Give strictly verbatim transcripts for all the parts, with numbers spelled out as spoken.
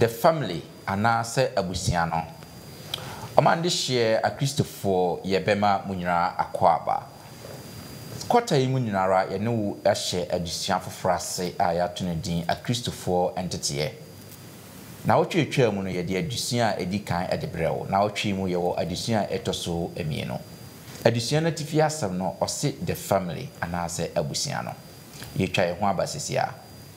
the family anase abusiano. Amande share a Christopher Yebema Munira Akwaba. Quarter Munara Yanu a share a Dusian for Frase Ayatunadin a Christopher entity. Now, three chairman ye de Dusian edikan at the brew. Now, three mu yo Adusian etoso emieno. Adusian tifiasam no or sit the family anase abusiano. Ye try one basisia.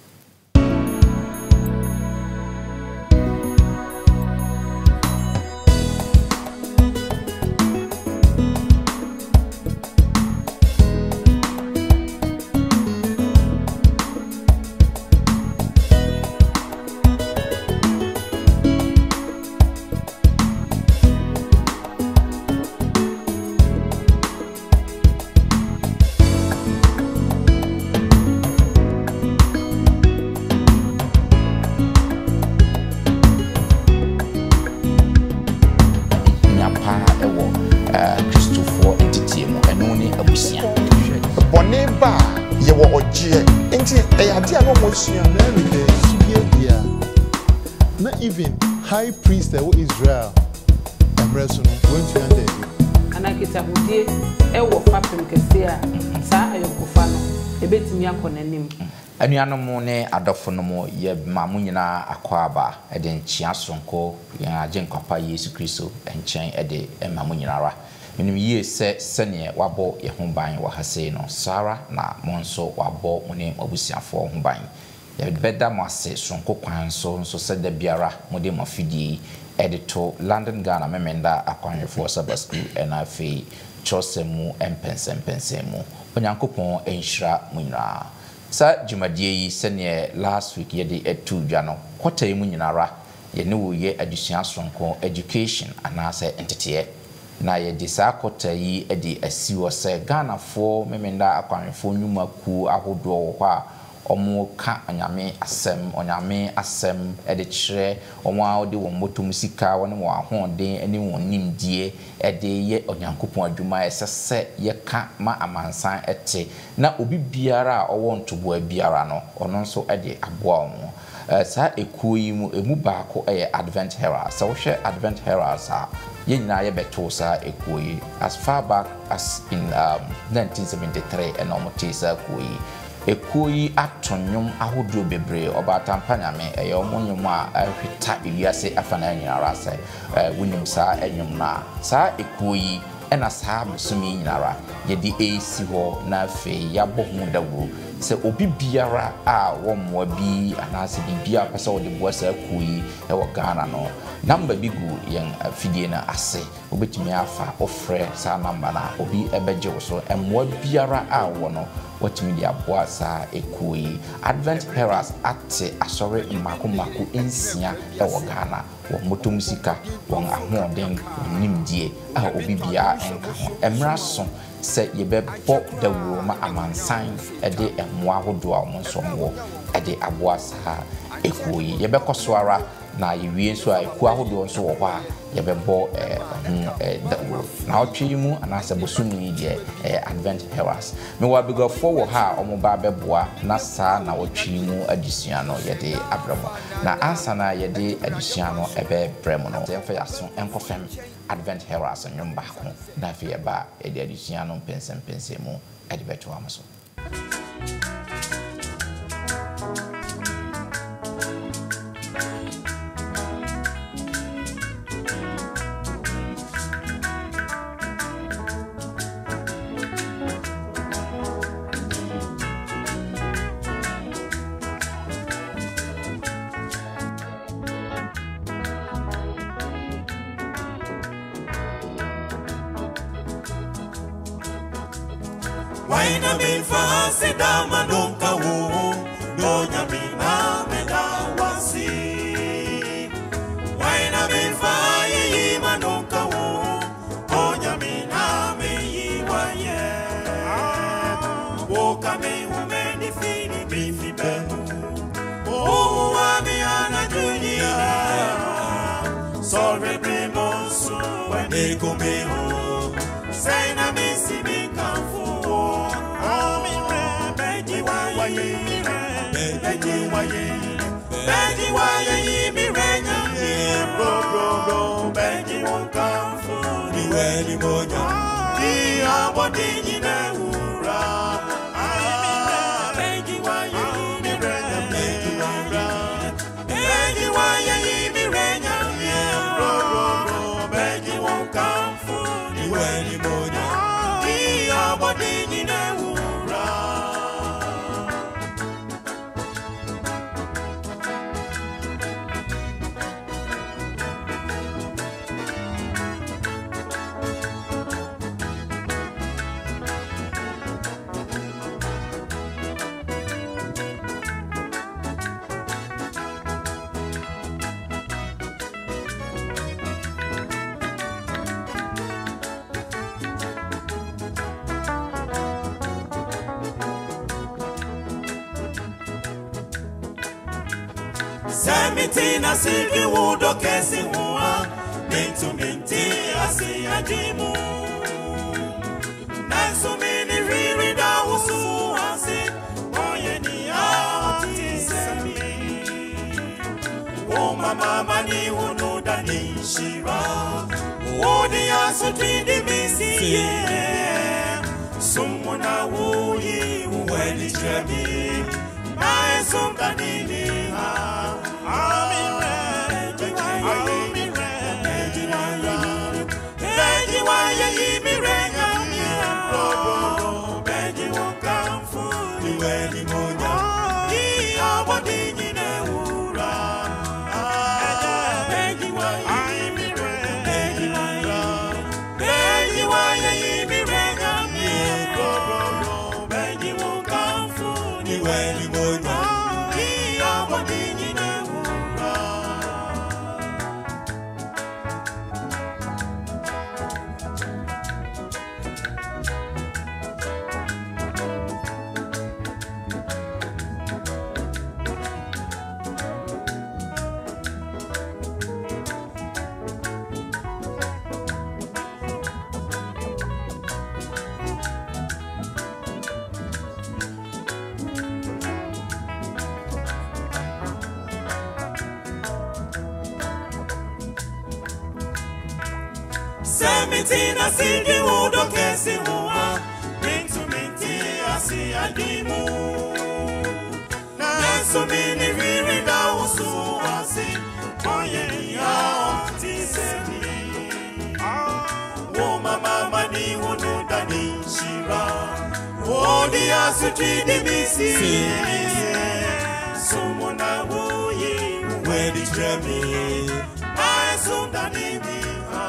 Not even high priest of Israel and Resuno went to end it. And I get a good day, a war fapping Cassia, Sa Ayokofano, a bit Miakon and him. And Yanamone Adofonomo, ye Mamunina Aquaba, a den Chiasonco, Yan Papa Yesu Christo, and Chain Ede and Mamunara. In ye said, Senior Wabo, ye Humbain, Wahaseno, Sarah, na Monso, Wabo, Mone, Obusia for Humbain. Ye better must say, Sonko Kwan, so said the Biara, Modem of Fidi, editor, London Ghana, Memenda, Aquan for Sabasku, and I fee, Chosemu, and Pensem Pensemu, Onyankopon, and Shra Munra. Sa Jumadie, Senior last week, ye de etu Jano, Quata Munara, ye know ye addition Sonko, education, and answer entity. Na ye disakota yi edi asiwo se Ghana for memenda akwanfo nyuma ku ahodo ho a omo ka anyame asem onyame asem edi kire omo a odi wo motom sika woni wo ahonden ani wo nimdie edi ye onyankopon adwuma esese ye ka ma amansan ete na obi biara a owo ntobo biara no ono nso edi aboa omo sa ekuyi mu emu baako eye Advent Herald so hwe Advent Herald sa yenina ye beto sa ekuyi as far back as in um, nineteen seventy-three and omote sa ekuyi ekuyi atonyom ahodo bebre obatampa nyame eye omonyom a ahwita ewiase afana nyinara sa wunim sa enyom na sa ekuyi ena sa busumi nyinara ye di esi ho na fe yabo hu dawo se obi biara a wo mmoa bi anase bibia pese wo de boasa kuyi e wo Ghana no number bi gu yen afidie na ase obetimi afa ofre sa number na obi ebeje wo so emmoa biara a wo no watimi dia boasa ekuyi Advent Herald ate asore mako mako ensia e wo Ghana wo motom sika won ahoden nimdie a obi bia enka ho emra so se yebe bo da woma amansan ede emwa hodo a mo nso mo ede aboasa ekuyi yebe kosoara na yewie so a eku ahodo nso wo ho a yebe bo eh eh da wo na otwe mu anase bosumi je eh Advent Herald me wa bigo fo wo ha omo ba beboa na sa na otwe mu adisua no yede abramo na ansa na yede adisua no ebe bremo no yemfa yaso enkofem Advent Herald nyom ba ko na fi eba ede adisua no pensem pensemu ede beto amaso. Why na bin fa se da madonka wo do nya bina me da wasi. Why na bin fa yi madonka wo do nya bina me yi wa ye. Wo ka me wo me di fini bi fi benu. O wa mi ana dunia. Sorry primo su when they go me ho. Say na me si mi kan fu. Beji waye, beji waye, mi re Semitina Sigi Wudo Kesi Hua, Mintu Minti Asi Ajimu. Nansu Mini Riri Da Usu Asi, Oyeni Ati Semi. O Mama Mani Hunu Dani Shira, Odi Asu Tridi Misi, Sumuna Wuyi Uweni Trebi, Nae Sumdanini Ha. Semitina Sigi Wudo Kesi Hua, Mintu Minti Asi Ajimu. Nansu Mini Riri Da Usu Asi, Oyeni Ati Semi. O Mama Mani Hunu Dani Shira, Odi Asu Tridi Misi, Sumuna Wuyi Wedi Tremi, Nae Sumdanini.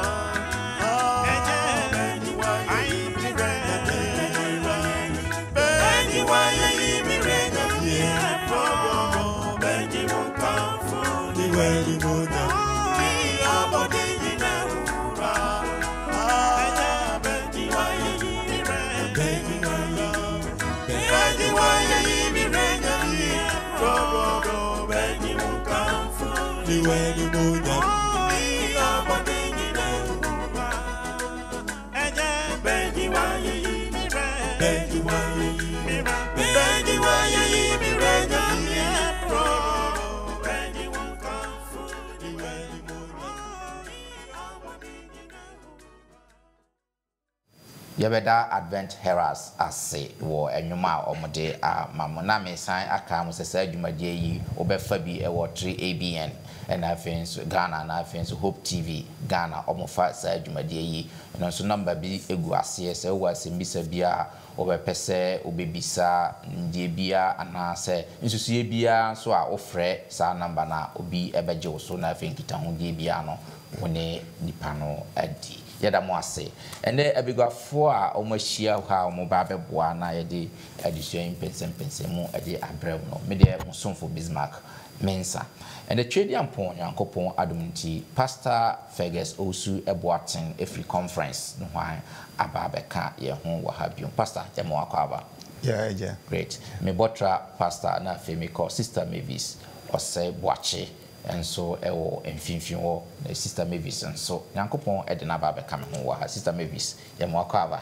Yabeda Advent Heralds ase wo enwuma omode a mamona mesan aka mo sesa adwumadie yi obefa bi e wo three A B N and afenso Ghana na afenso Hope T V Ghana omofa sa adwumadie yi no so number bi egu ase se wo asembisa bia obepese obebisa ndie bia anase nsusuye bia so a ofre sa number na obi ebeje wo so na afenkita ho die bia no woni nipa no adi yada mo ase ene abigwafo a omahia ha omoba beboa na yede adisuan pensem pensem mu ade abrem no me de musomfo Bismarck Mensa ene twedi ampon yankopon adomnti Pastor Fergus Osu eboaten every conference no hwan ababeka ye ho wa habium pastor yemo akwaba yeah yeah great me botra pastor na femiko sister Mavis ose boache enso ewo emfinfin wo na sister Mavis enso yankopon ede na ba be ka me ho wa sister Mavis ye mo akwa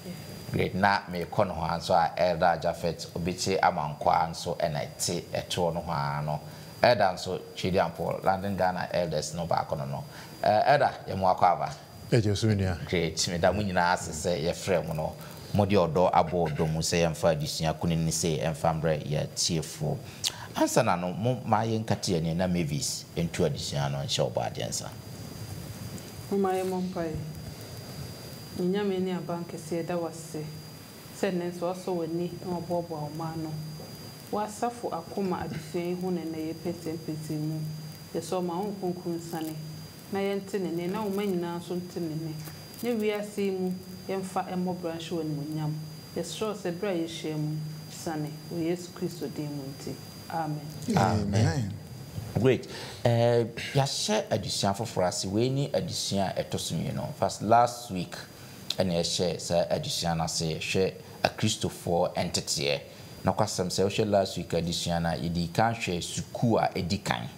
great na me ko no ho so a Elder Jafet obichi amankwa enso enete eto no ho no Elder enso Chidi Ampol London Ghana elders no ba ko no no Elder ye mo akwa eje sunia great me da mu nyina asese ye frem no modi odo abo odo mu se yemfa adisua kunini se emfa mbre ye tiefo ansa na no ma ye nkate ne na Mavis entu adisua no nche oba adensa mama ye mompai nyame ni abanke se da wase se ne so so wani no bobo oma no wasafo akoma adisua hu ne na ye petem petem mu ye so ma ho konkun sane na ye ntene ne na wo manyina so ntene ne ne wiase mu yemfa emo branch woni munyam yesro se bra ye hwemu sane o Yesu Kristo dem nti amen amen great eh ya share addition for frasi we ni addition etosumi no first last week and ya share sa addition na say share a Christopher entity na kwasam say share last week addition na yidi kan hwe suku a edikan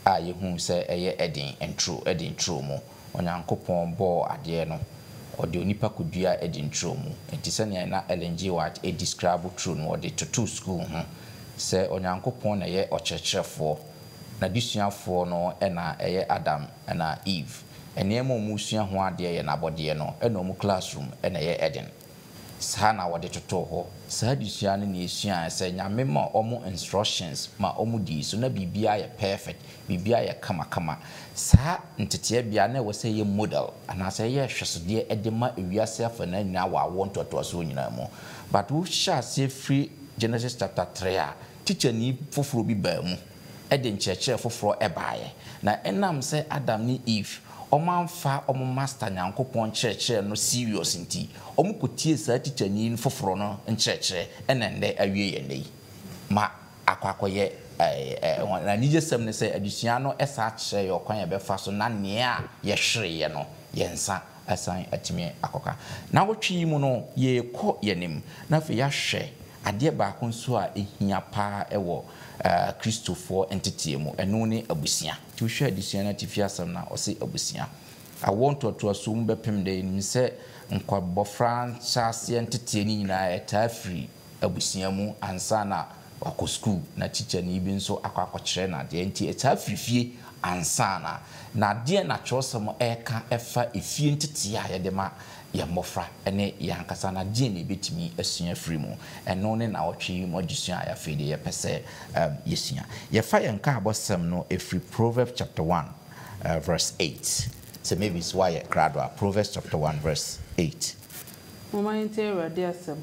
a yehu se eye edin entro edin tro mu onyankopon bo ade no ode onipa kodua edin tro mu enti se ne na Ellen G. White e describe tro no ode to school ho se onyankopon na ye okyerkyerefo na disuafo no ena eye Adam na Eve enemo mu sua ho ade ye na bode no ena mu classroom ena ye Eden sa na wode toto ho sa disua no ne esua se nyame ma omo instructions ma omo di so na bibia ye perfect bibia ye kama kama sa ntete bia na wo se ye model ana se ye hwesode e de ma ewiase afa na nyina wa won toto so nyina mu but wo sha se free Genesis chapter three a teacher ni foforo bi ba mu e de nkyerɛkyerɛ foforo e baaye na enam se Adam ni Eve omanfa omo master nyankopon kyerɛkyerɛ no serious nti omo kotie sa teacher ni foforo no nkyerɛkyerɛ enende awie ye nei ma akwakoye eh na nije sem ne se adusua no esa kyerɛ ye okwan ye befa so na nea ye hwere ye no ye nsa asan atimi akoka na wotwi mu no ye kɔ yenim na fe ya hwɛ ade ba ko nso a ehia pa ewo Uh, Christopher entity mu eno ne abusia ti hwe adusua na tifi asam na ose abusia I want to to asum bepem de nim se nkobofra chase entity ni nyina eta free abusia mu ansa na wako school na teacher ni bi nso akwakokyere na de enti eta free fie ansa na na de na chosem eka efa efie entity a yede ma ya mofra ene ya nkasa na die na betimi asua free mu eno ne na otwe mu adusua ya fede ye pese um, yesua ye fa ye nka abosem no every Proverbs chapter one uh, verse eight so maybe it's why ye gradual Proverbs chapter one verse eight mama inte awade asem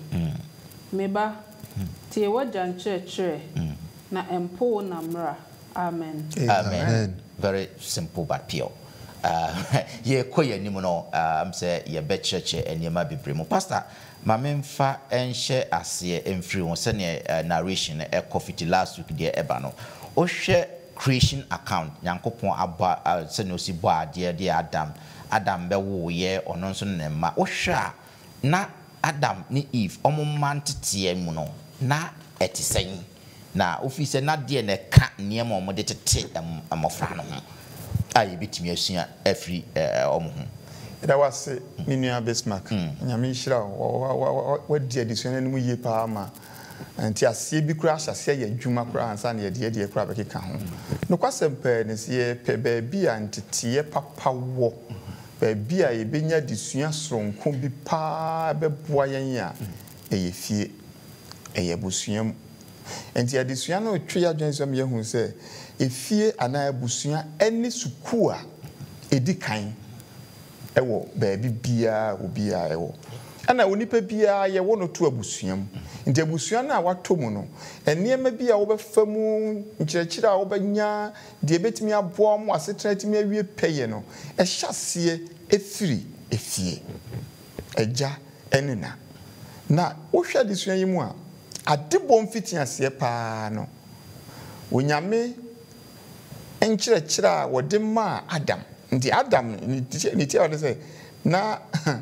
meba tie wajan church na empo na mra amen amen, amen. Very simple but pure. Uh, ye koye ni mu no am say ye be church enema bebre mu pastor ma memfa enhye ase emfiri won se ne narration e coffee last week de eba no o hwe creation account yankopon aba se ne osi bo ade de Adam Adam be wo ye ono nso ne ma o hwe na Adam ni Eve omo mantete mu no na etisen na ofise na de ne ka niam omo de tete amofra no ho ayi bitimi asua afri omo ho da wase minua Bismarck nyame nhira wadi adisua no mu yie pa ma anti asie bi kura ahyase ye adwuma kura ansa na ye de de kura bekeka ho no kwasempa ne se pe ba bi antete papa wo ba bi a ye benya adisua soronko bi pa beboa yen a eye fie eye busuam anti adisua no twe adwensam ye hu se efie ana abusua eni sukua edikan ewo baabi bia obia ewo ana onipa bia ye wo no to abusuam nti abusua na wato mu no eniema bia wo befamu nkyerɛkyerɛ a wo benya de betimi aboa mu asetra timi awie peye no ɛhyase efiri efie agya enena na wo hwɛ adisua yi mu a adebɔ mfiti ase pa no wonyame enkyerɛkyerɛ a wode ma Adam nti Adam ni tie wode sɛ na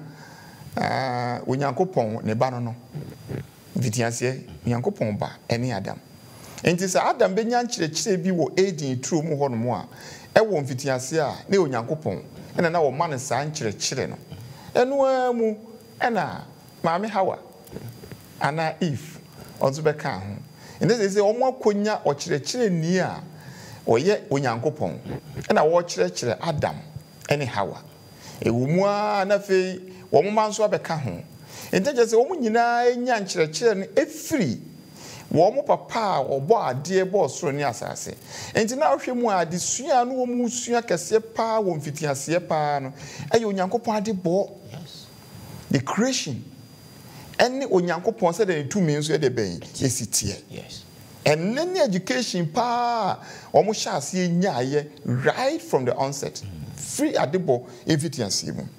ah onyankopɔn ne ba no no vitianse onyankopɔn ba ene Adam nti sɛ Adam benya nkyerɛkyerɛ bi wɔ Eden turo mu hɔ no mu a ɛwɔ mfitianse a ne onyankopɔn ɛna na wɔ ma ne saa nkyerɛkyerɛ no ɛno mu ɛna maame Hawa ana Eve ɔnso bɛka ho nti sɛ ɔmo akonya ɔkyerɛkyerɛ ni a oye onyankopɔn na wo kyerɛkyerɛ Adam ene Hawa ewumu a na fe wo mo manso abeka ho enteje se wo mo nyina enya nkyerɛkyerɛ no efiri wo mo papa a obɔ ade bɔ soro ni asase enti na ahwɛ mu a de sua no wo mu sua kɛse pa wo mfitiase pa no ɛyɛ onyankopɔn ade bɔ the creation ene onyankopɔn sɛ de tumi nso yɛ de bɛn yesitie yes and any education pa omo hyase nyaaye right from the onset free adebo efficiency mu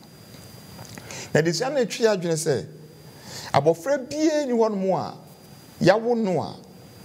na de sia na twi adwene se abofra bie ni hono mu a yawo no a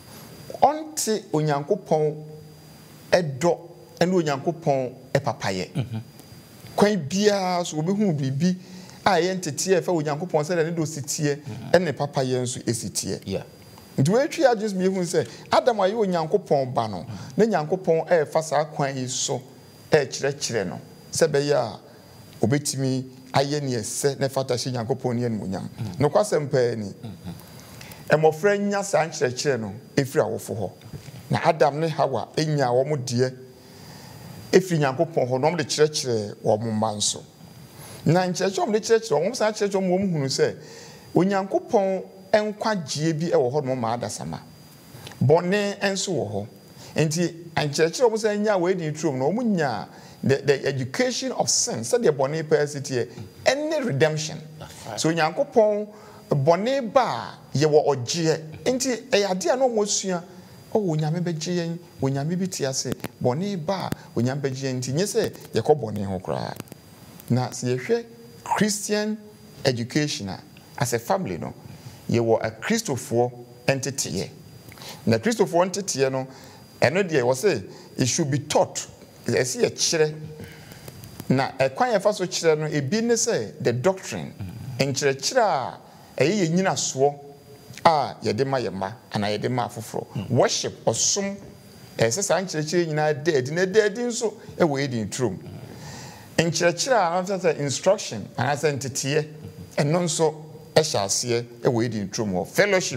onte onyankopɔn ɛdɔ ɛne onyankopɔn ɛpapaye kwan bia so obehu bibi a ye ntete e fa onyankopɔn se de ne do sitie ɛne papaye nso esitie yeah nti we twi adjust me hu say Adam aye onyankopɔn ba no na nyankopɔn e fa sa kwan yi so e kire kire no se be ya obetimi aye ne ese na fata hye nyankopɔn ne animonyam no kwasem pa ni emofra nya sa kire kire no efiri awofo ho na Adam ne Hawa enya wo mo de efiri nyankopɔn ho no mo de kire kire wo mo manso na nkyerɛkyerɛ mo de kire kire wo mo sa kire mo mo hunu se onyankopɔn enkwagye bi e wo ho no ma adasama bone enso wo ho enti ankyerɛkyerɛ mo sa nya we di trum no mo nya the the education of sin said the bone persity any redemption so onyankopɔn bone ba ye wo ogye enti e ade a no mo sua o onyame begye yen onyame bi ti ase bone ba onyame begye yen enti nye se ye kɔ bone ho kra na se ye hwɛ Christian education as a family no ye were a Christopher entity. Na Christopher entity no, eno de was say it should be taught. I see a chire. Na a kwan fa so chire no e bi ne say the doctrine. En chire chire e ye nyina so a ye de ma ye ma ana ye de ma foforo. Worship osom e se san chire chire nyina dead na dead nso e we di trum. En chire chire an say instruction an say entity e no nso Eshasiye e we di ntrum fellowship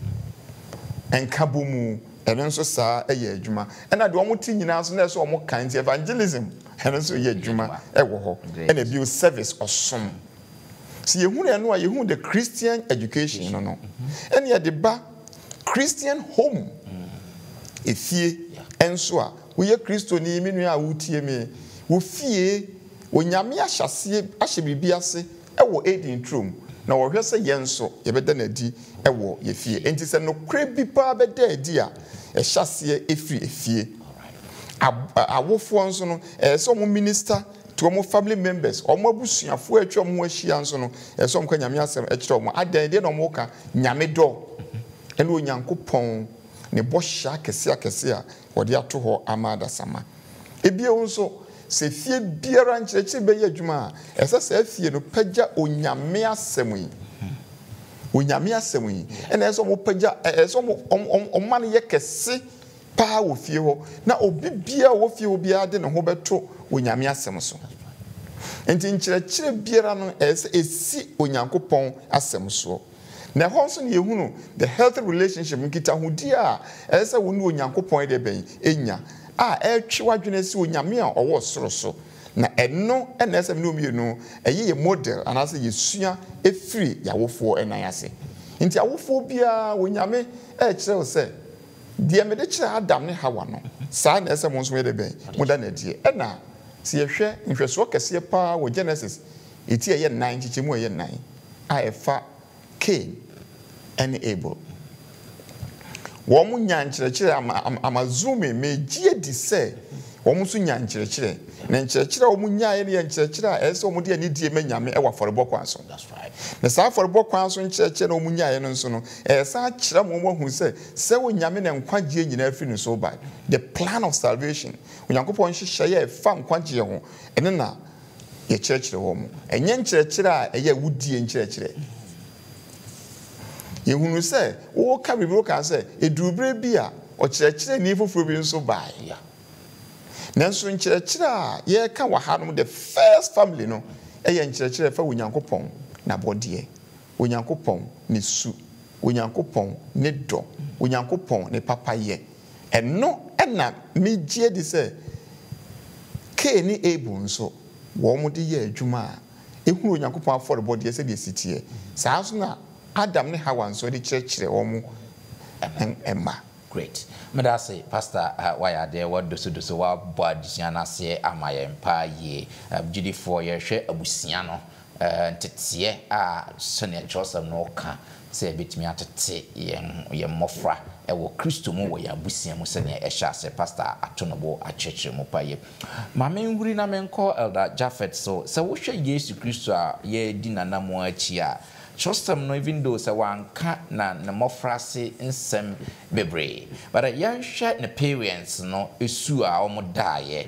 enkabomu eno nso saa eye adwuma ena de omo ti nyina so na so omo kan ti evangelism eno nso ye adwuma e wo ho ena bi service osom si ye hunu eno a ye hunu the Christian education no no ena ye de ba Christian home efie enso a wo ye Kristo ni mi nua a wutie me wo fie onyame ahyase ahye bibi ase e wo edi ntrum na wo hwese yenso ye beda na di ewo ye fie enti se no kre bi pa beda adi a e hyase efiri efie awofo nso no e se omo minister to omo family members omo abusuafo atwa omo ahia nso no e se omo ka nyame asem e kire omo adan de na omo ka nyame do ene onyankopɔn ne bo hya kese akese a wode ato ho amada sama ebie nso se fie biara nkyerɛkyerɛ bɛyɛ adwuma a ɛsɛ sɛ fie no pagya onyame asɛm yi onyame asɛm yi ɛna ɛsɛ mo pagya ɛsɛ mo ɔma no yɛ kɛse paa wɔ fie hɔ na obi bia wɔ fie hɔ bia de ne ho bɛto onyame asɛm so enti nkyerɛkyerɛ biara no ɛsɛ esi onyankopɔn asɛm so na hɔ nso ne yɛhunu the healthy relationship nkita hodi a ɛsɛ wo ne onyankopɔn de bɛn enya a etwe wadwene si onyame a owo soro so na eno ena esem no mienu eye ye model anase ye sua efiri yawofo enan ase nti awofo bia onyame e kire wo se de me de kire Adam ne Hawa no saa na esem nso ye de ben muda na die ena se ye hwe nhweso kese pa wo Genesis eti ye nine chichemu ye nine a efa Cain and Abel womu nyankyerɛkyerɛ amazume megie di sɛ womu so nyankyerɛkyerɛ na nkyerɛkyerɛ womu nyae ne nkyerɛkyerɛ a ɛsɛ womu de ani die menyame ɛwɔ afɔrebɔ kwan so that's right na saa afɔrebɔ kwan so nkyerɛkyerɛ na womu nyae no nso no ɛsɛ akyerɛ mo mo hu sɛ sɛ wonyame ne nkwagye nyina afiri no so ba the plan of salvation onyankopɔn hyehyɛ yɛ fa nkwagye ho ɛne na yɛ kyerɛkyerɛ wɔ mu ɛnyɛ nkyerɛkyerɛ a ɛyɛ wudie nkyerɛkyerɛ yehunu se wo ka bibiro ka se edubre bi a o kyerɛkyerɛ ni foforo bi nso bae ya nanso nkyerɛkyerɛ a ye ka wa hanom the first family no ɛyɛ nkyerɛkyerɛ fa onyankopɔn na bɔdeɛ onyankopɔn ne su onyankopɔn ne dɔ onyankopɔn ne papayɛ ɛno ɛna megye di sɛ Cain ne Abel nso wo mo de yɛ adwuma a ehunu onyankopɔn afɔre bɔdeɛ sɛ de sitie saa so na Adam ne Hawa nso de kyerɛkyerɛ wɔn emma great medase pastor uh, why there what do so do so wa bo adisia na se amaye mpa ye abgidi for ye hwe abusia no ntete a sene Joseph no ka se betimi atete ye ye mmofra e wo Kristo mu wo ya abusia mu sene e hya se pastor atonobo akyekye mu pa ye ma menhuri na menko Elder Japheth so se wo hwe Yesu Kristo a ye di nanamo achi a Chostam no even though say one ka na na mofrase nsem bebre but yan hwe ne parents no esu a omo daaye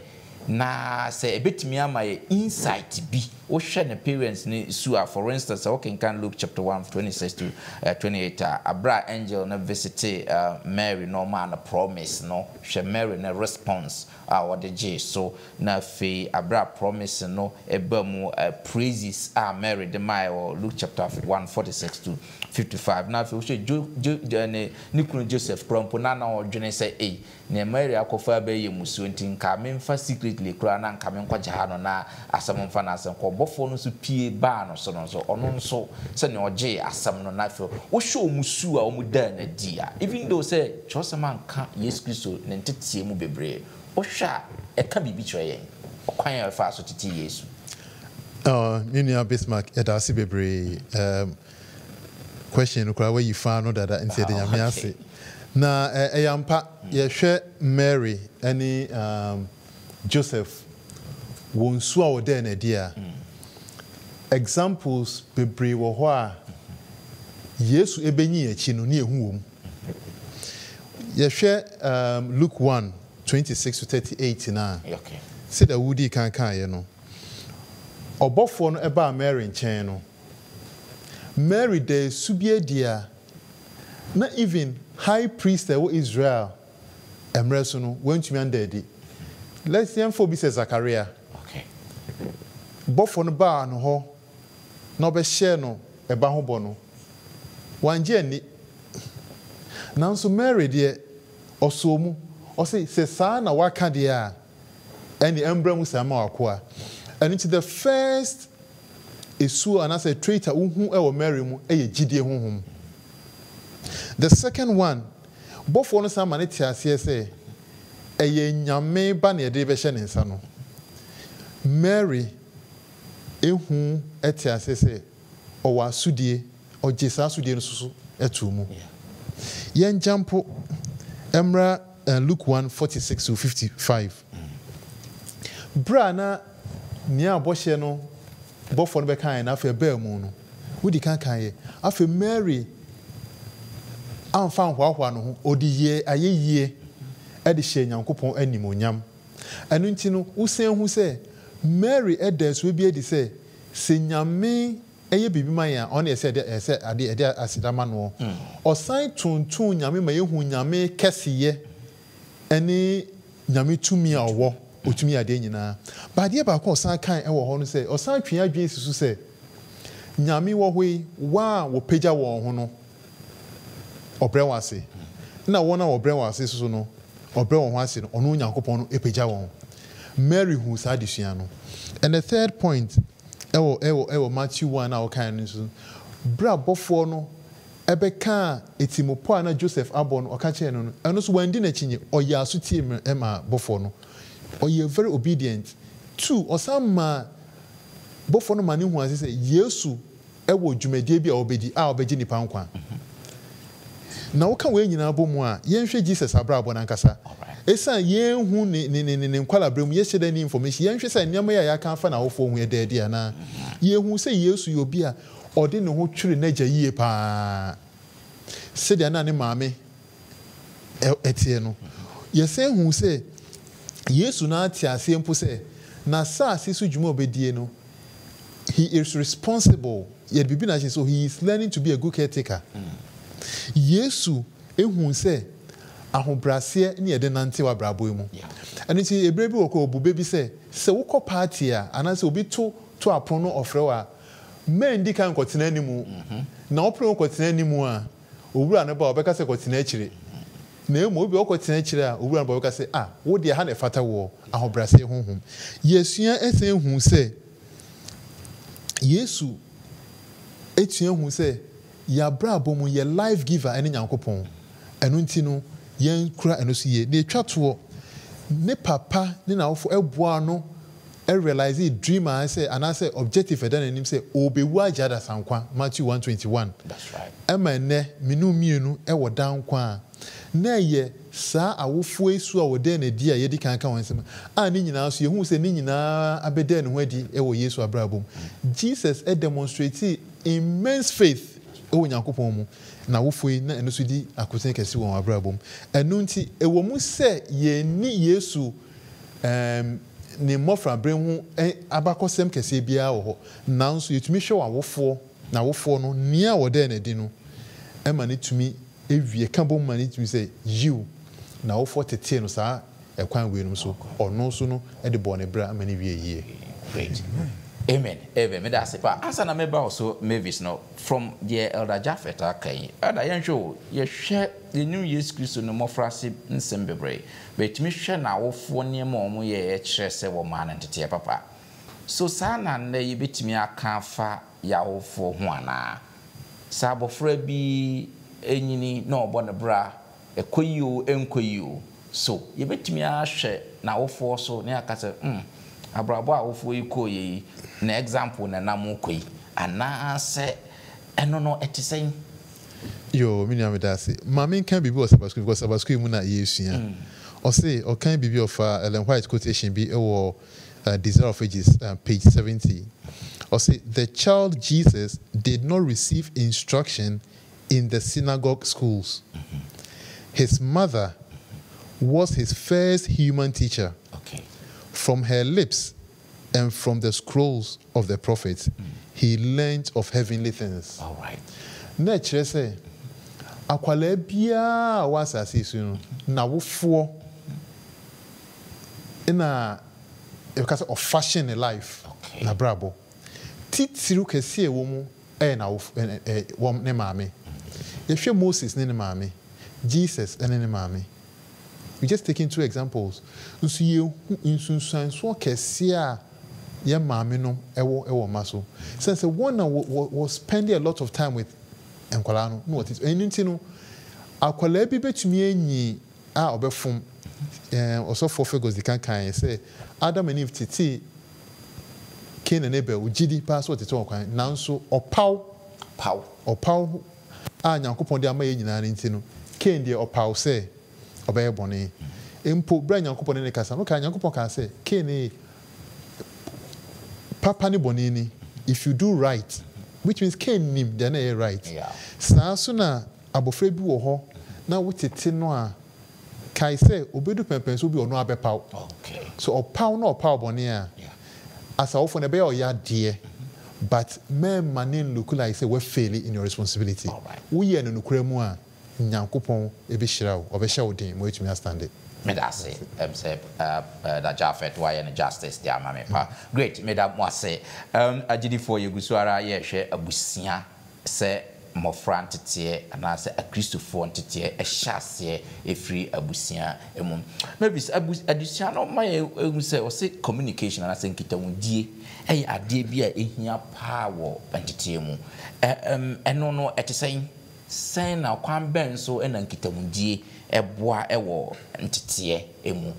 na say ebetimi ama ye insight bi wo hwe ne parents ne su for instance I can can Luke chapter one twenty-six to uh, twenty-eight uh, abra angel na visit uh, Mary no man a promise no hwe Mary na response uh, what the J so na fe abra promise no eba mu uh, praises are uh, Mary the my or Luke chapter one forty-six to fifty-five na fe wo hwe jo jo ne nikunu Joseph krompo na na odwene say eh na Mary akofa ba ye musuo ntin ka memfa secretly kura na nka menkwa jaha no na asam mfa na asam ko bofo no so pie ba no so no so ono nso se ne oje asam no na fe wo hwe musuo a wo da na dia even though say chosama nka Yesu Kristo ne ntetie mu bebre wo hwe a e ka bibi kire yen okwan ya fa so tete Yesu uh Nina Bismarck edasi bebre um question kura where you found that that instead of nyame na eyampa ye hwe Mary any um Joseph wonsu a wode na dia examples bebre wo ho a Yesu ebenyi achi no ne ehu wom ye hwe um Luke one twenty-six to thirty-eight na okay say the woody kan kan ye no obofo no eba Mary nchen no Mary de subie dia na even high priest of Israel emreso no went to under di let's see for be Zachariah okay bofo no ba no ho na obe share no e ba ho bo no wanje ani nanso Mary de osomu o say se sa na waka de a any embramu sama wakoa and into the first esu and as a traitor uhu e wo Mary mu e ye gidie honhom. The second one, both one some money tiase say eye nyame ba na de be hye ne nsa no. Mary ehu etiase say o wa sudie o gisa sudie no susu etu mu. Yen jampo emra uh, Luke one forty-six to fifty-five. Bra na nia abohye no bofo no be kan na afa ba mu no. Wodi kan kan ye. Afa Mary amfa hwahwa no ho odiye ayeye e de hye Nyankopon animonyam anu nti no usen hu se Mary edaso bi edi se se nyame eye bibi man ya on ese de ese ade ede asidama no osan tuntun nyame ma yehu nyame kesiye ene nyame tumi a owo otumi ade nyina ba de ba ko osan kan e wo ho no se osan twen adwen sisu se nyame wo hoi wa wo pagya wo ho no obrewase na wona obrewase so no obre wo ho ase no ono Nyankopon no epagya wo Mary hu sa adesua no. And the third point ewo ewo ewo Matthew one na okan no so bra bofo no ebeka etimopo na Joseph abo no oka che no no eno so wandi na chinye oya so tie ema bofo no oye very obedient. Two osama bofo no mani hu ase se Yesu ewo dwumadie bi a obedi a obegi nipa nkwa. Na woka we nyina bomu a yenhwe Jesus abrabo nankasa esa yenhu ne ne ne ne nkwala brem yeshede ni information yenhwe sa nyama ya ya kan fa na wofo hu eda dia na yenhu se Yesu yobi a ode ne ho twere na gya yie pa se dia na ne maame etie no yese hu se Yesu na ati ase mpo se na sa ase so dwuma obedie no he is responsible yet bibi na so he is learning to be a good caretaker. Yesu ehun se ahobrase ne yede nante wa brabo mu eno ti ebrebi woko obube bi se se woko party a anase obi to to apono ofre wa men di kan kotena nimu na opro kotena nimu a owura ne ba obeka se kotena akire na emu obi okotena akire a owura ne ba obeka se ah wo de ha na fata wo ahobrase honhom Yesua ese ehun se Yesu etua ehun se ya brabo mu ye life giver ene Nyankopon enu nti no yen kura enu so ye na etwato ne papa ne na ofo eboa no e realize dream and say and I say objective e dan anim say obewu agada sankwa Matthew one twenty-one. That's right. Ema ne minu mienu e wo dan kwa na ye sa awofo esu a wo den na di a ye di kan kan wansem a ni nyina so ye hu se ni nyina abede ne ho adi e wo Yesu abrabom. Jesus e demonstrate immense faith o Nyankopon mu na wofoi na eno so di akoten kesi won abrabom enu nti ewo mu se ye ni Yesu em ne mmɔfra brɛ ho abakɔsɛm kɛseɛ biara wɔ hɔ nanso yɛtumi hwɛ w'awofoɔ na awofoɔ no nea wɔda n'adi no ɛma ne tumi ewie ka bɔ mu ma ne tumi sɛ yiw na awofoɔ tetee no saa ɛkwan wei no so ɔno nso no ɛde bɔ ne bra ama ne wie yie. Great. Amen. Amen. Me that's it. But as an member also Mavis no from the Elder Japheth akai. Elder yen show ye share the new years Christ no more frase nsem bebre. But me share na wofo niema omo ye ye kire se wo man ntete papa. So sa na na ye betimi aka fa ya wofo ho ana. Sa abofra bi enyini na obo ne bra ekoyi o enkoyi o. So ye betimi ahwe na wofo so ne aka se mm abrabo a wofo yi ko yi na example na nam ko yi ana se eno no etisen yo me nua me da se mama kan bibi o sabasku because sabasku mu na yesua o say o kan bibi of uh, Ellen White quotation bi e wo uh, Desire of Ages uh, page seventy o say the child Jesus did not receive instruction in the synagogue schools. Mm-hmm. His mother was his first human teacher. Okay. From her lips and from the scrolls of the prophets, mm. he learned of heavenly things. All right. Na kyerɛ sɛ akwala bia wa asase su no na wofo ina e ka sɛ of fashion in life. Okay. Na brabo. Titiru kɛse wo mu e na wo wo ne maame. Yehwɛ Moses ne ne maame, Jesus ne ne maame. We just taking two examples. Nso ye nsunsan so kese a ye maame no ewo ewo maso. Since one was spending a lot of time with enkwala no, no what is anything no akwala bi betumi anyi a obefom eh also for figures the kan kan say Adam and Eve titi Cain and Abel ugidi pass what it all kan nanso opaw pow opaw a Nyankopon de amaye nyina nti no Cain de opaw say obey boni empo bra Nyankopon ne kasa no ka Nyankopon ka say Cain papa ni boni ni if you do right which means Cain nim then e right yeah saa so na abofra bi wo ho na wotete no a kai say obedu pempen so bi ono abepaw okay so opaw na opaw boni a yeah asawofo ne be o ya de but men manin look like say we fail in your responsibility we ye no nokura mu a Nyankopon e be hira wo obehya wo din mo etumi stand it me da say em say uh da Japheth why and justice dia mama pa great me da mo say um agidi for yegusu ara ye hwe abusia se mofra ntete ana se akristofo ntete e hyase e free abusia emu maybe abusia no my emu say o say communication ana se nkitawudie e ade bi a ehia pa wo ntete mu em eno no etesen sen na kwan ben so e na nkitawudie eboa ewo ntete emu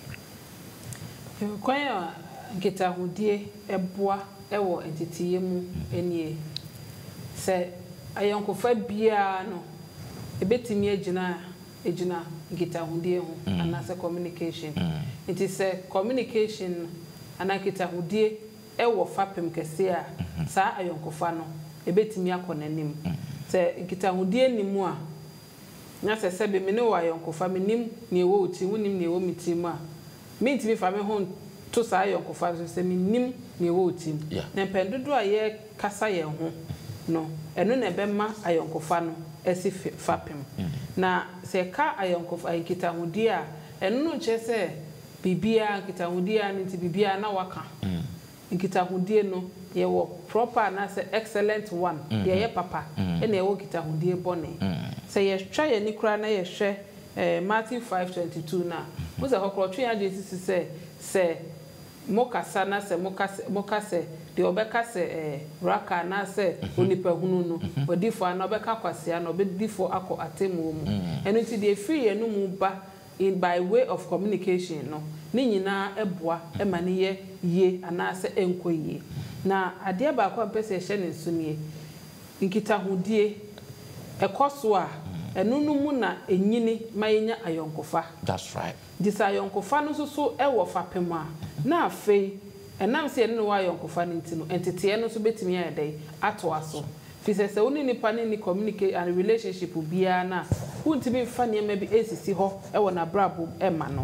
kwan a nkitawudie eboa ewo ntete emu enie se ayonkofa bia no ebetimi agina agina nkitahudie ho anase communication it is a communication ana nkitahudie ewo fapem kese a saa ayonkofa no ebetimi akonanim se nkitahudie nimu a na se sebe me ne wa ayonkofa me nim ne ewo uti wonim ne ewo mitim a me ntimi fa me ho to saa ayonkofa so se me nim ne ewo utim na pendodo a ye kasa ye ho no eno na bema ayonkofa no esi fapem na se ka ayonkofa nkitahudie a eno no che se bibia nkitahudie a nti bibia na waka nkitahudie no ye wo proper na se excellent one ye ye papa e na ye wo nkitahudie bone se ye twa ye ni kura na ye hwe eh Matthew five twenty-two na mo se kokro twa ya de sisi se se mokasa na se mokase mokase de obeka se eh raka na se onipa hunu no odifo na obeka kwase na obedifo akọ atemu mu eno ti de free ye no mu ba in by way of communication no ni nyina eboa e ma ne ye ye ana se enkoye na ade ba kwa pese hye ne nsunie nkitahudie ekoso a eno no mu na enyini mayenya ayonkofa that's right disa ayonkofa no so so e wo fapem a na afei enam se eno wa ayonkofa no ntino entete no so betimi ayedai ato aso fi se se oni nipa ni communicate and relationship bia na wuntimi fa ne ma bi esisi ho e wo na brabo e ma no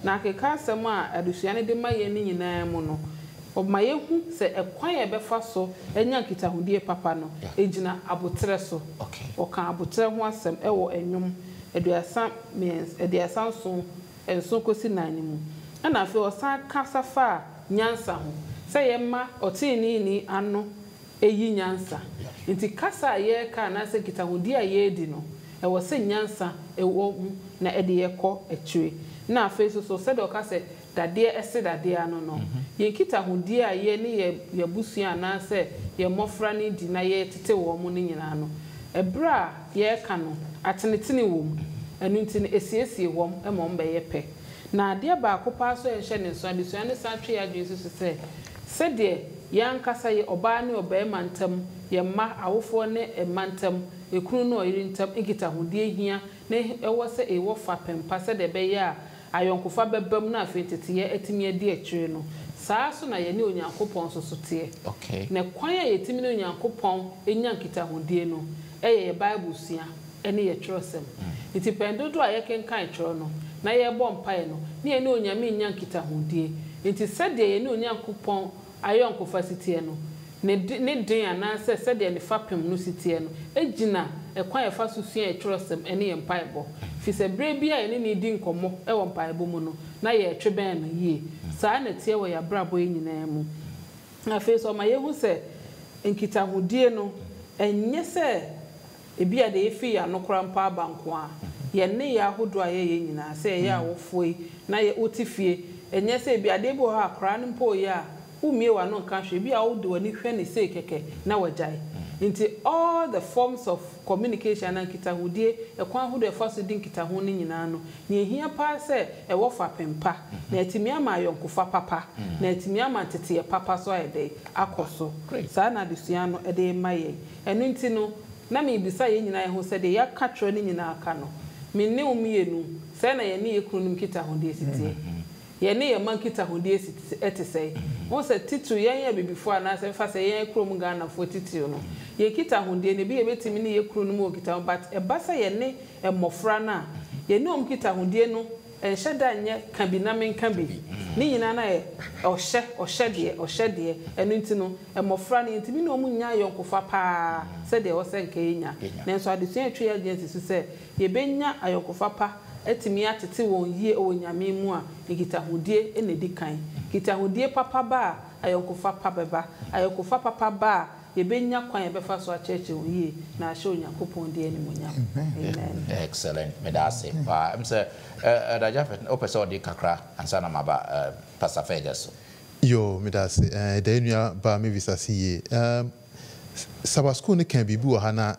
na akeka asɛm a adusua ne de ma yɛ ni nyinaa mu no ɔma yɛhu sɛ ɛkwan yɛ bɛfa so enya nkitahodie papa no egyina abotere so ɔka abotere ho asɛm ɛwɔ enwom aduasa mens aduasa nso enso kosi nan mu ana afei ɔsan kasa fa nyansa ho sɛ yɛma ɔtini ni ano eyi nyansa nti kasa yɛ ka na sɛ nkitahodie a yɛdi no ɛwɔ sɛ nyansa ɛwɔ mu na ɛde yɛkɔ akyire na afei so so sɛ de ɔka sɛ dadeɛ ɛse dadeɛ ano no yɛ nkitahodie a yɛ ne yɛ yɛbusua na sɛ yɛ mmɔfra ne di na yɛ tete wɔ mu ne nyinaa no ɛbra a yɛ ka no atenetene wɔ mu ɛno nti no esiesie wɔ mu ɛma ɔmo bɛyɛ pɛ na adeɛ baako paa so ɛnhyɛ ne so adesua ne san twe adwene so sɛ sɛdeɛ yɛankasa yɛ ɔbaa ne ɔbɛrima ntam yɛ mma awofoɔ ne mma ntam ekunu ne ɔyere ntam nkitahodie hia na ɛwɔ sɛ ɛwɔ fa pɛmpa sɛdeɛ ɛbɛyɛ a ayɔnkofa bɛbam na afei teteyɛ atimi adi akyire no saa so na yɛne onyankopɔn so so teɛ okay na kwan a yɛtimi ne onyankopɔn enya nkitahodie no ɛyɛ yɛ bible sua ɛne yɛ twerɛsɛm nti pɛndodo a yɛkenkan twerɛ no na yɛbɔ mpae no ne yɛne onyame nya nkitahodie nti sɛdeɛ yɛne onyankopɔn ayɔnkofa siteɛ no ne ne den anaasɛ sɛdeɛ ne fapem no siteɛ no egyina ɛkwan yɛfa so sua yɛ twerɛsɛm ɛne yɛ mpaebɔ fisɛ bere bi a yɛne ne di nkɔmmɔ ɛwɔ mpaebɔ mu no na yɛtwe bɛn no yie saa na tie wɔ yɛabrabɔ yi nyinaa mu na afei so ɔma yɛhu sɛ nkitahodie no ɛnyɛ sɛ ebi a de efi ya no kora mpa abanko a yɛne yɛ ahodoɔ a yɛyɛ nyinaa sɛ yɛyɛ awofoɔ yi na yɛ wote fie ɛnyɛ sɛ ebi ade bi wɔ hɔ akora no mpo yɛ a umie wa no nka hwɛ bi a wode w'ani hwɛ ne sei kɛkɛ na wagyae nti all the forms of communication and nkitahodie ɛkwan ahodoɔ ɛfa so di nkitaho ne nyinaa no na ehia paa sɛ ɛwɔ fa pempa na etimi ama ayɔnkofa papa na etimi ama teteyɛ papa so ayɛdɛ akɔ so saa na adesua no ɛde ma yɛ ɛno nti no na me bisa yɛ nyinaa ho sɛ de yɛaka twerɛ ne nyinaa aka no me ne wo mienu sɛ na yɛ ne yɛ kunu no nkitahodie sitie yɛ ne yɛ man nkitahodie sitie ɛte sɛ wo sɛ titu yɛn yɛ bibifo ana sɛ fa sɛ yɛn krom Ghana fo titu no yɛ nkitahodie ne bi yɛ betimi ne yɛ kunu no mu nkitaho but ɛba sɛ yɛ ne mmɔfra na yɛ ne om nkitahodie no ɛnhyɛ da nyɛ ka bi na menka bi ne nyinaa na yɛ ɔhyɛ ɔhyɛ deɛ ɔhyɛ deɛ ɛno nti no mmɔfra ne ntimi na ɔmo nya ayɔnkofa paa sɛ deɛ wɔsɛ nka yɛnya nanso adesua atwe yɛ agye nsi sɛ yɛbɛnya ayɔnkofa pa etimi atete wɔn yie wɔ nyame mu a nkitahodie ɛna di kan nkitahodie papa ba a ayɔnkofa pa bɛba ayɔnkofa papa ba a yɛbɛnya kwan yɛbɛfa so akyerɛkyerɛ wɔn yie na ahyɛ onyankopɔn de animuonyam amen excellent me da ase pa em sɛ ɛdaja fɛ o pɛ sɛ ɔde kakra ansa na maba pastor Fergus yo me da ase eh da nua ba me visa si ye um Sabbath school ne kan bibi wɔ ha na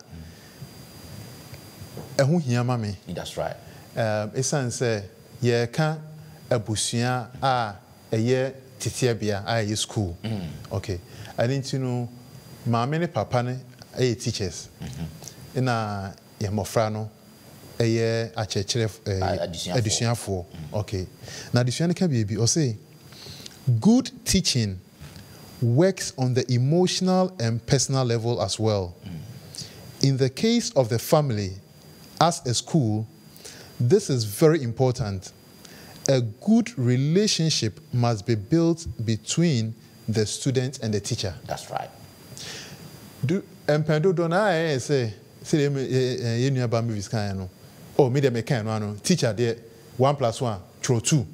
ɛho hia ma me that's right um esan sɛ yɛ ka abusua a ɛyɛ titiabia a ɛyɛ school okay I need to know maame ne papa ne ɛyɛ teachers na yɛ mmɔfra no ɛyɛ akyerɛkyerɛ adusuafoɔ okay na adusua ne ka biribi ɔse good teaching works on the emotional and personal level as well. In the case of the family as a school, this is very important. A good relationship must be built between the student and the teacher. That's right. Do empendo dona eh say say you nua ba me viskan no. Oh me de me kan no no teacher there one plus one throw two.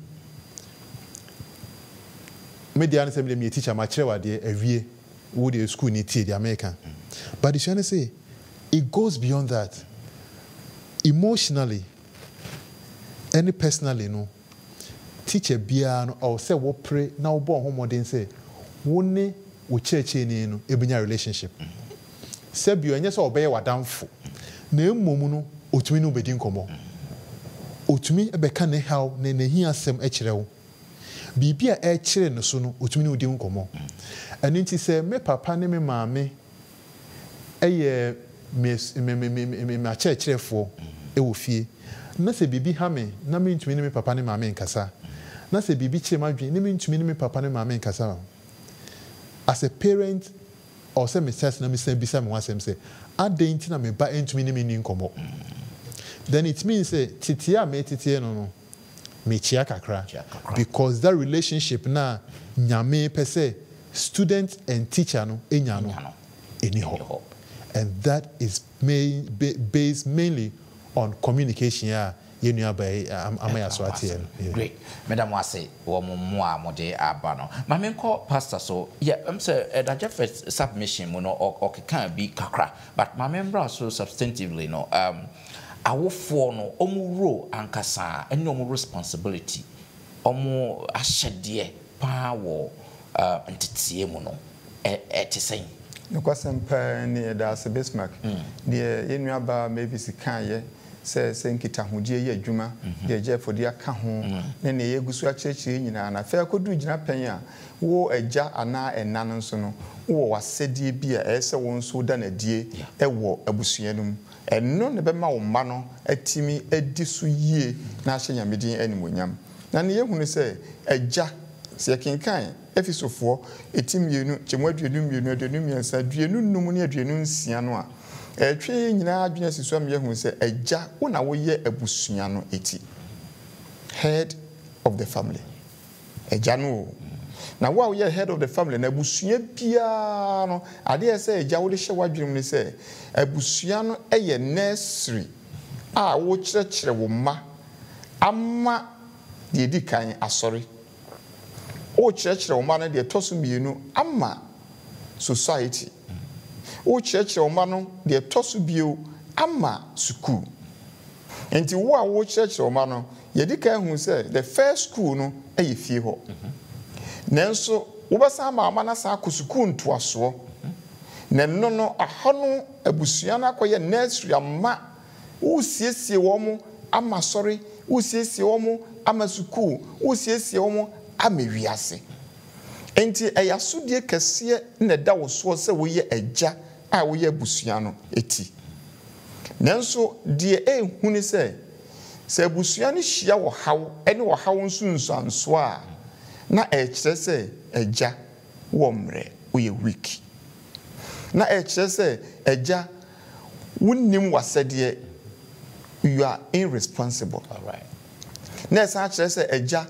Me dey answer me teacher ma kire wade awie wo the school ni tie the American. But the shine say it goes beyond that. Emotionally and personally no teacher bia no or say wo pray na wo bon homodin say wo ne wo church ni no ebinya relationship. Say bio enye say obeye wadamfo na emom no otumi no obedi nkomo. Otumi ebeka ne how na nahi asem e kire wo. Bibia e kire no so no otumi no odi nkomo. Anu nti say me papa ne me maame eye me me me me me churchfo e wo fie. Na se bibi ha me na me ntumi ne me papa ne maame nkasa. Na se bibi kire madwen ne me ntumi ne me papa ne maame nkasa. As a parent or say me sense na me say bisa me wasem say adenti na me ba entumi ne me ni nkomo. Then it means say titia me titie no no mekyia kakra because that relationship na nyame pese student and teacher no enya no eni ho and that is main, based mainly on communication ya yenua by amaya so atie great madam wase wo mo a mo de aba no ma me nko pastor so yeah am say edaje first submission mo no okeka bi kakra but ma me mbra so substantively no um awofo no omu role ankasa ene omu responsibility omu ahyede pa wo ntetie mu no e tesen no kwasempa ni da se Bismarck de yenua ba maybe sikan ye se se nkita hodie ye adwuma ye je fodi aka ho ne ne ye gusu akyerɛkyerɛ nyina na fa kodu gyina pan a wo agya ana ɛna no nso no wo wasedie bi a ɛsɛ wo nso da na die ɛwɔ abusua no mu ɛno ne bɛma wo mma no atimi adi so yie na ahyɛ nyamedin animonyam na ne ye hunu sɛ agya se kenkan efisofo etim yenu chemu aduenu mienu aduenu miensa aduenu num ne aduenu nsia no a etwe nyina adwene siso am ye hu se agya wo na wo ye abusua no eti head of the family agya no na wo wo ye head of the family na abusua bia no ade ye se agya wo de hye wadwene ne se abusua no eye nursery a wo kyerɛkyerɛ wo ma ama de di kan asɔre o kyerɛkyerɛ wo ma no de toso mienu ama society o kyerɛkyerɛ wo ma no de toso bio ama school enti wo a wo kyerɛkyerɛ wo ma no ye di kan hu sɛ the first school no ɛyɛ fie hɔ nanso wo bɛsa ma ama na sa akɔ school ntoasoɔ na no no aha no abusua na akɔyɛ nursery ama wo siesie wo mo ama sɔre wo siesie wo mo ama school wo siesie wo mo amewiase enti ayasodie kese na da wo so se wo ye agya a wo ye abusua no eti nanso de ehuni se se abusua no hia wo hawo ene wo hawo nso nsanso a na e kire se agya wo mre wo ye weak na e kire se agya wonnim wasede you are irresponsible all right na sa kire se agya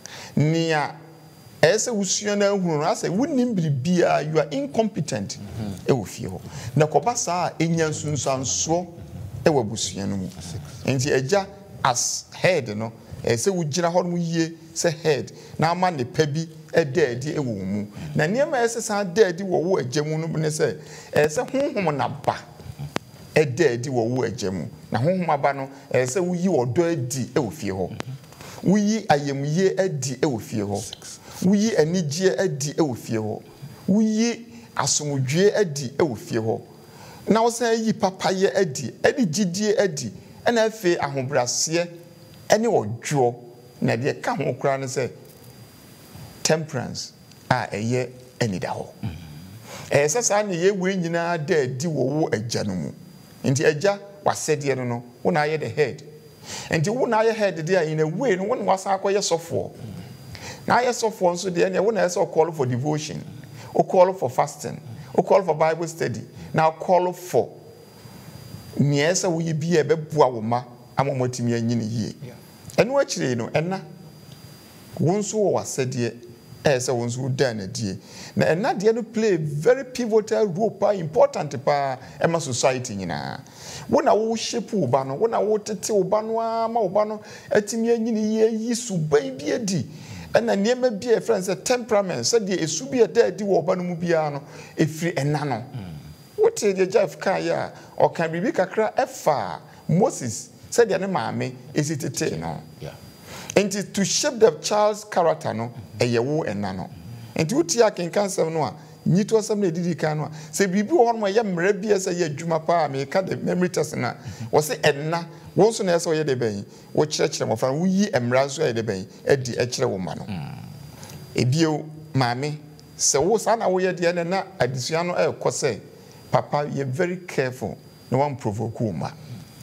nia ese usua na hunu na say wonim bibia you are incompetent e wo fie ho na koba saa enya nsunsanso e wo busua no mu enti agya as head no ese wugina ho no yie se head na ama ne pa bi e daadi e wo mu na niema ese saa daadi wo wo agya mu no ne se ese honhom na ba e daadi wo wo agya mu na honhom aba no ese wuyi odo adi e wo fie ho wuyi ayemye adi e wo fie ho wuyi anigye adi e wo fie ho wuyi asomdwe adi e wo fie ho na wo san yi papaye adi adi gidie adi na afi ahobrase ene odwo na de ka ho kura ne se temperance a eye enida ho eh sasa na ye we nyina da adi wo wo agya no mu nti agya wasede no no wo na ye the head enti wo na ye head there in a way no wo na wasa akoye sofo na ye sofo nso there na wo na say call for devotion o call for fasting o call for bible study now call for miesa wo ye bia be bua wo ma amomotimi anyine yie eno akire no ena wo nso wo wasede eh say wo nso da na die na ena de no play very pivotal role pa important pa ema society nyina wona wo shape wo ba no wona wo tete wo ba no ama wo ba no atimi anyine yie yi suban bi adi ena niema bi e friends temperament say de esu bi e da adi wo ba no mu bia no efiri ena no wote de Jeff Kaya o kan bibi kakra efa Moses said de ne maame esitete no yeah and to shape the child's character no eye wo ena no and wuti akenkan sem no a nyito sem na didi kan no a se bibi wo no ye mra bi ese ye adwuma pa me ka the memory test na wo se ena wo so na ese wo ye de ben wo kyerɛkyerɛ mo fa wo yi emra so ye de ben adi ɛkyerɛ wo ma no ebio maame se wo sa na wo ye de na adisua no e kɔ papa you very careful no one provoke wo ma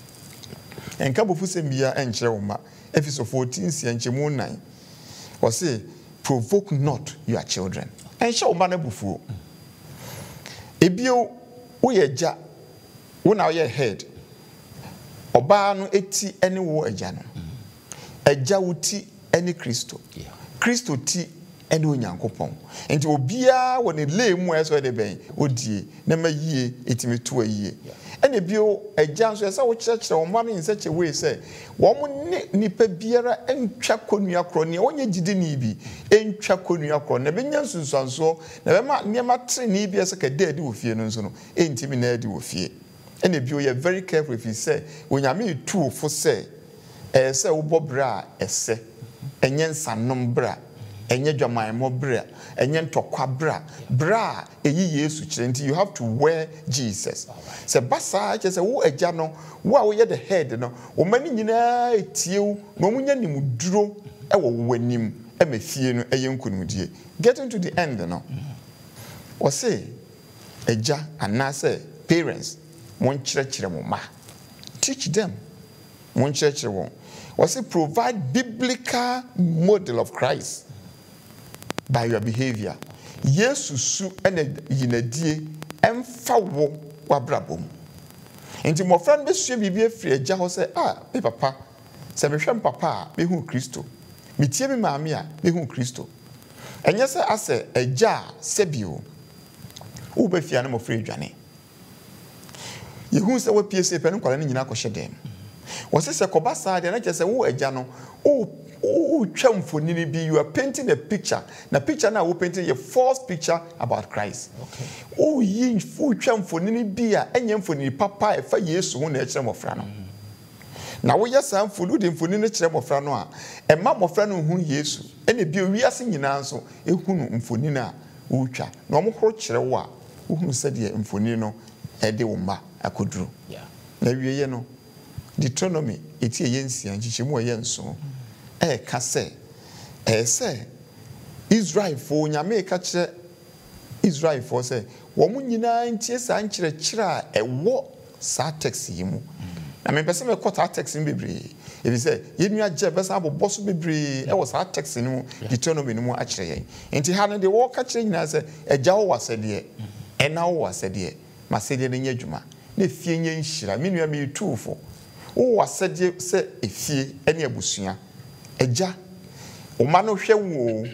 enka bofu se bia enkyerɛ wo ma Ephesians fourteen si enchemu nine or say provoke not your children and show man bufu ebio wo ye ja wo na ye head oba no eti ene wo agya no agya wuti ɛne Kristo Kristo ti ɛne Onyankopɔn nti obia wɔ ne lay mu ɛso de bɛn odie na ma yie etimi to ayie ɛne bio agya nso ɛsɛ wo kyerɛkyerɛ wo ma no in such a way sɛ wɔn ne nipa biara ɛntwa konua korɔ ne onye gidi ne bi ɛntwa konua korɔ na benya nsunsuanso na bɛma nneɛma tre ne bi ɛsɛ ka daadi wɔ fie no nso no ɛntimi na adi wɔ fie ɛne bio yɛ very careful if you say onyame tu fo sɛ ɛsɛ wo bɔ bra ɛsɛ ɛnyɛ nsanom bra enye dwamanmo bra enye ntokwa bra bra eyi Yesu kire nti you have to wear Jesus se basa che se wo agya no wo a wo ye the head no wo mani nyina etiew no munya nimuduro e wo wanim e mafie no eye nkunumdie getting to the end no wo say agya anase parents mon kire kire mo ma teach them mon kire kire won wo say provide biblical model of Christ by your behavior. Yesu su ene yinadie emfa wo wabrabom. Enti mo friend be sua bibie free agya ho say ah me papa se me hwem papa me hu Kristo. Me tie me maame a me hu Kristo. Enye se ase agya sebio. Wo be fia na mo free dwane. Ye hu se wo pie se pe no kwala ne nyina akɔhye dem. Wo se se koba saa de na che se wo agya no o Oh, you are painting a picture. The picture now we're painting a false picture about Christ. Okay. Oh, you full chum for any beer, and yam for any papa, if I yes, one nature of Frano. Now we just have for looting for nature of Frano, and mamma Frano who yes, and a beer we are singing answer, a hunu for Nina, Ucha, no more horchera, who said ye and for Nino, a deoma, I could draw. Yeah. Maybe you know, Deuteronomy, it's a yensi and Chichimu yenso. Eh kase eh say Israel for nyame ka kire Israel for say wo mu nyina ntie sa nkire kire a ewo sa text yi mu na me pese me kwota text ni bebre e bi say yenu agye besa abobɔ so bebre e wo sa text ni mu Deuteronomy ni mu a kire yen nti ha no de wo ka kire nyina say agya wo wasede e na wo wasede ma sede ne nyadwuma na fie nye nhira me nua me tuufo wo wasede se efie ene abusua Eja, umano hwewo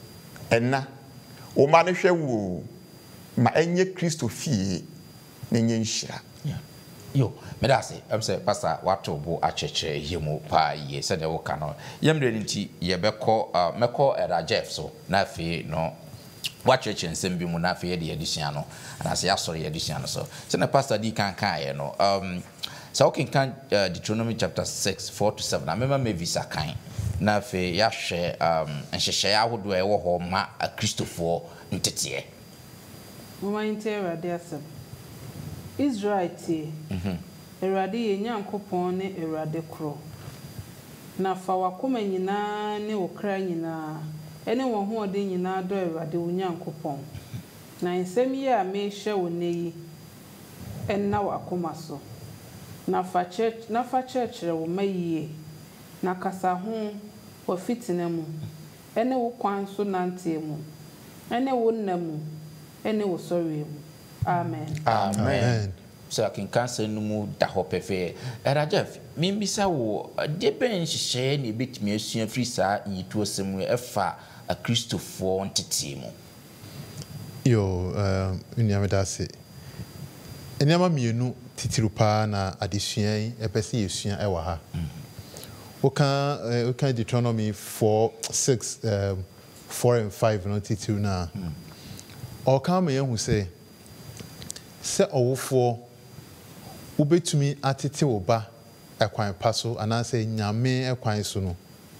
ena umano hwewo ma enye Kristo fie na enye nhira yo me da say am say pastor wato bo acheche yemu pa ye se de wo ka no yemre nti ye beko meko era Jeff so na fe no wacheche nsem bi mu na fe de edusua no ana se asori edusua no so se na pastor di kan kan ye no um so okay kan uh, Deuteronomy chapter six four to seven I remember me visa kan na fe ya hwe um nhyehyɛ ahodo e wo ho ma Kristofo ntete mama inte Awurade asem Israel tie mhm Awurade ye Nyankopɔn ne Awurade kro na fa wakoma nyina ne wokra nyina ene wo ho ode nyina do Awurade wo Nyankopɔn na nsem ye a me hye wo neyi enna wakoma so na fa church na fa church re wo mayie na kasa ho wa fitina mu ene wo kwan so nante mu ene wo namu ene wo sori mu amen amen so I can cancel no mu da ho pefe era Jeff me bisa wo de ben hyehyɛ ne betimi asua free saa yitu osem efa a Kristofo ntete mu yo um uniamedase eniama mienu titiru pa na adesua yi epese yesua ewa ha we can uh, we can Deuteronomy four, six, um, four and five, not two now. Or come here who say, "Say all four, ube to me atiti oba a quine passo, and I say nyame a quine suno."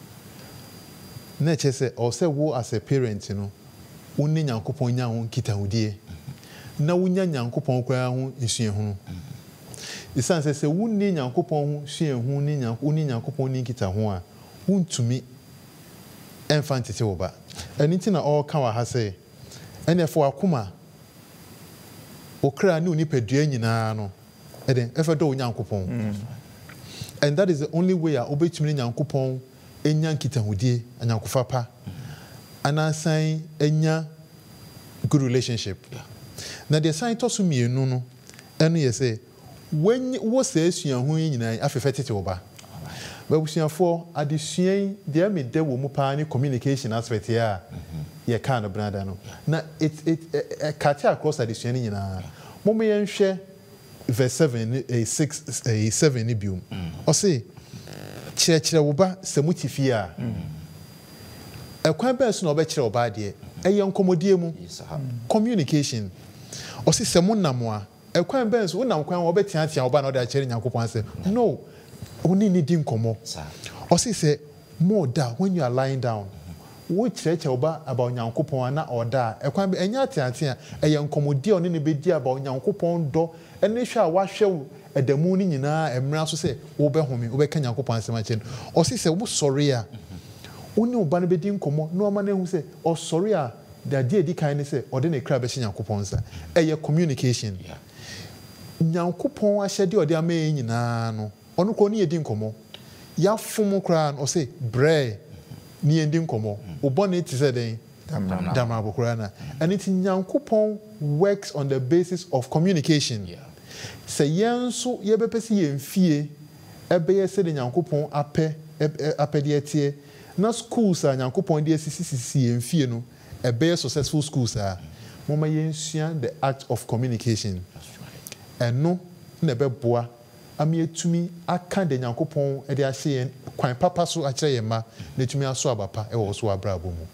Nature say, or say wo as a parent, you know, uni nyankopon nyahu kita udie. Na unya nyankopon kwa hu nsue hu. Isan se se wunni nyankopon hwe hu ni nyankopon ni nyankopon ni kita ho a wuntumi enfantete wo ba enti na all kan wa ha se ene fo akoma okra ni onipadua nyina no eden efe do nyankopon and that is the only way a obetumi nyankopon enya kita hodie anyankofa pa anasan enya good relationship na the sign to so mienu no eno ye say when wo say sua hu nyina afefe tete wo ba babusuafo adesua yi de me de wo mu pa ne communication aspect here ye kan no brother no na it it cut across adesua ni nyina mo me yenhwe verse seven a six a seven ni biom o say kire kire wo ba samu tifi a ekwan ba so na obekire wo ba de eye nkomodie mu communication o say samu namwa ekwan ba so wonam kwan wo betia tia wo ba na o da kire nyankopon say no only needing komo or say more da when you are lying down wo church oba about nyankopon na order ekwan be enya atiatia e ye nkomodi oni ne bedi about nyankopon do ene hwa wa hwe edamu ni nyina emra so say wo be home wo be ka nyankopon asema chen or say wo sorry a oni oba ne bedi nkomo no ama na hu say o sorry a da die di kan ne say ode ne kra be hye nyankopon sa e ye communication nyankopon ahye de ode ama e nyina no onu ko ni edi nkomo ya fumu kra o say bre ni edi nkomo obone ti say den damra bokra na and it nyankopon works on the basis of communication yeah say yenso ye bepese yemfie ebe ye se de nyankopon ape ape de etie na schools a nyankopon de sisi yemfie no ebe successful schools a moma yensua the art of communication and no na be boa ami etumi aka de nyankopon e de ahye kwan papa so akire yema na etumi aso abapa e wo so abrabo mu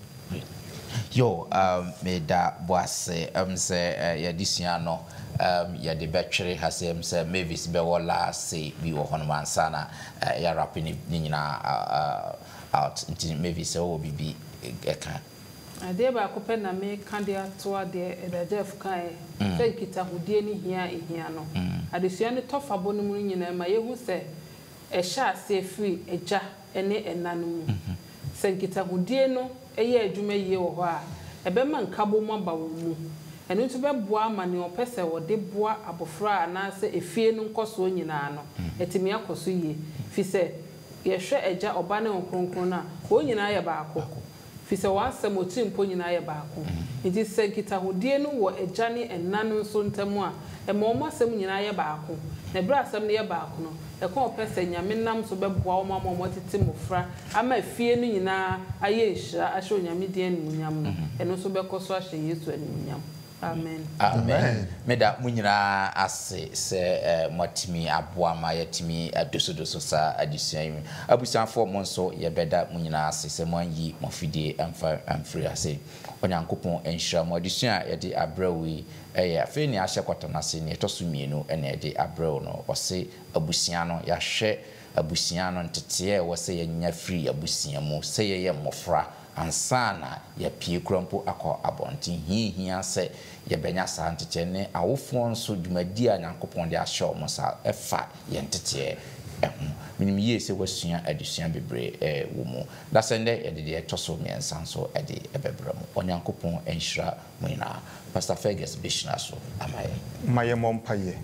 yo um me da boase um se ya disua no um ya de betwere hasem se Mavis be wala se bi wo hono mansana ya rap ni nyina out into Mavis o bibi eka ade ba ko pe na me kande ato ade e Jeff kai se kita hudie ni hia ehia no adesua ne tofa bo no mu nyina ma yehu se e sha se free eja ene enanu mu se kita hudie no eye adwuma yie wo ho a ebe ma nkabo mo ba wo mu eno ntu be boa ma ne opese wo de boa abofra na se efie no nkoso nyina no etimi akoso yie fi se ye hwe eja oba ne nkronkron na wo nyina ye baako fi se wa asem oti mpo nyina ye baako nti se kita hodie no wo eja ne enanu nso ntamu a e ma omo asem nyina ye baako na bra asem ne ye baako no e ko opese nyame nam so be boa omo omo tete mofra ama fie no nyina aye nhira ahye nyame die ne munyam no eno so be koso ahye Yesu ani munyam amen amen meda munyina ase se motimi aboa ma yatimi adosodoso sa adisuan mi abusanfo mo nso ye beda munyina ase se manyi mofidie amfa amfri ase onyankopon enhira mo adisuan ye de abrawi eh afi ni ahye kwatana se ni etoso mienu ene ye de abrawo no ose abusian no ya hwe abusian no ntete wo se ye nya free abusian mu se ye ye mofra ansana ya pie krompo akọ abontin hihia se ye benya sa ntete ne awofo nso dwumadi a nyankopon de ahye mo sa efa ye ntete ehu minim ye se wasua adusua bebre eh wo mu da sende ye de de toso miensa nso e de ebebra mu onyankopon enhira mo ina Pastor Fergus Bishna so amaye maye mompaye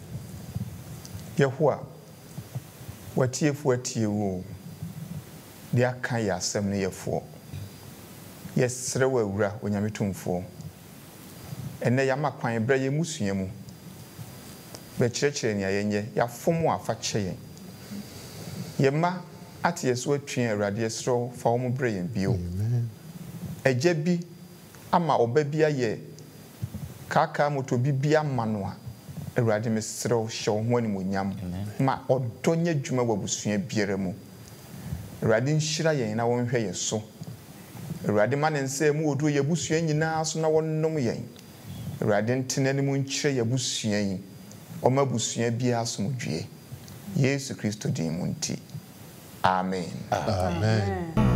yehoa watiefu atie wo de aka ya asem ne yefo yesre wa wura onyametumfo enne ya makwan bra ye musua mu be kirekire ne ayenye ya fomo afa kye yema ate yeso atwen awrade esro fa wo mu bra ye bio eje bi ama oba bi aye kaka moto bi bi amano a awrade mesro hye ho ani monyam ma odonya dwuma wabusua biere mu awrade nhyira yen na wonhwe ye so awrade ma ne nse mu odu ye busua nyina so na wonnom yen awrade ntenani mu nkyire ye busua yin oma busua bia asomdwie Yesu Kristo din mu nti amen amen